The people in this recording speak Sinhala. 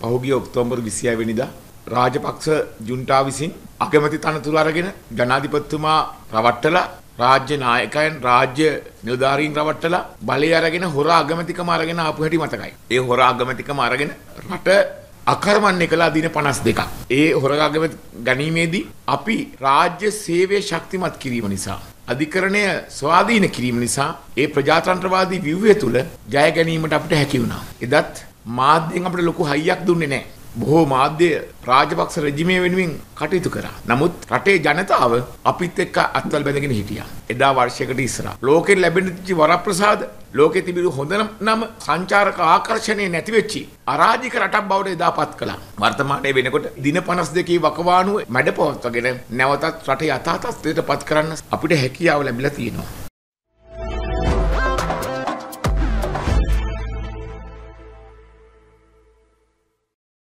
පහුගිය ඔක්තෝබර් 26 වෙනිදා රාජපක්ෂ ජුන්ටා විසින් අගමැති තනතුරු අරගෙන ජනාධිපතිතුමා රවට්ටලා රාජ්‍ය නායකයන් රාජ්‍ය නිලධාරීන් රවට්ටලා බලය අරගෙන හොර අගමැතිකම අරගෙන ආපු හැටි මතකයි. ඒ හොර අගමැතිකම අරගෙන රට අකර්මණ්‍ය කළා දින 52ක්. ඒ හොර අගමැති ගැනීමේදී අපි රාජ්‍ය සේවය ශක්තිමත් කිරීම නිසා අධිකරණය ස්වාධීන කිරීම නිසා ඒ ප්‍රජාතන්ත්‍රවාදී ව්‍යුහය තුල ජය ගැනීමට අපිට හැකි වුණා. එදත් මාධ්‍යයෙන් අපිට ලොකු හයියක් දුන්නේ නැහැ. බොහෝ මාධ්‍ය රාජපක්ෂ රෙජිමේ වෙනුවෙන් කටයුතු කරා. නමුත් රටේ ජනතාව අපිත් එක්ක අත්වල බැඳගෙන හිටියා. එදා වර්ෂයකට ඉස්සරහා ලෝකෙන් ලැබෙන වරප්‍රසාද ලෝකෙ තිබුණු හොඳ නම සංචාරක ආකර්ෂණය නැති වෙච්චි අරාජික රටක් බවට එදාපත් කළා. වර්තමානයේ වෙනකොට දින 52 වකවානුව මැඩපවත්වාගෙන නැවතත් රටේ යථා තත්ත්වයට පත් කරන්න අපිට හැකියාව ලැබිලා තියෙනවා.